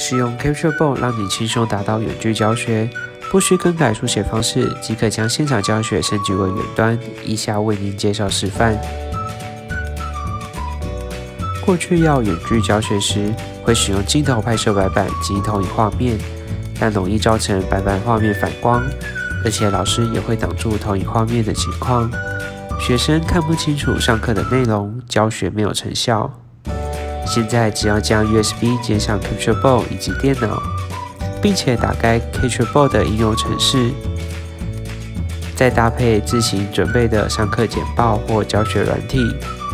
使用 CaptureBoard 让你轻松达到远距教学，不需更改书写方式，即可将现场教学升级为远端。以下为您介绍示范。过去要远距教学时，会使用镜头拍摄白板及投影画面，但容易造成白板画面反光，而且老师也会挡住投影画面的情况，学生看不清楚上课的内容，教学没有成效。现在只要将 USB 接上 CaptureBoard 以及电脑，并且打开 CaptureBoard 的应用程式，再搭配自行准备的上课简报或教学软体，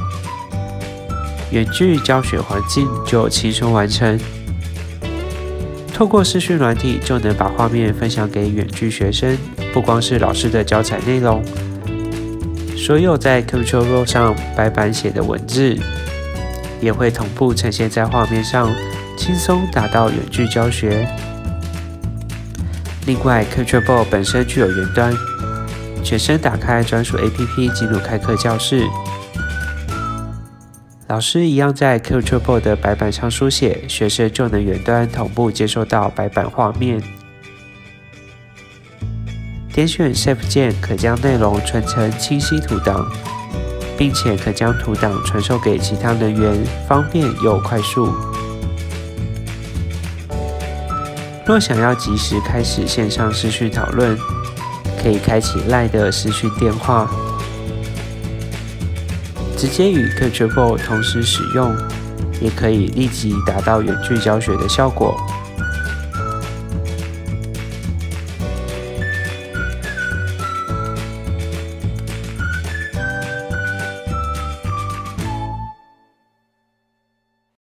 远距教学环境就轻松完成。透过视讯软体就能把画面分享给远距学生，不光是老师的教材内容，所有在 CaptureBoard 上白板写的文字，也会同步呈现在画面上，轻松达到远距教学。另外 CaptureBoard 本身具有云端，学生打开专属 APP 进入开课教室，老师一样在 CaptureBoard 的白板上书写，学生就能远端同步接收到白板画面。点选 Save 键可将内容存成清晰图档，并且可将图档传授给其他人员，方便又快速。若想要即时开始线上视讯讨论，可以开启 LINE 的视讯电话，直接与 CaptureBoard 同时使用，也可以立即达到远距教学的效果。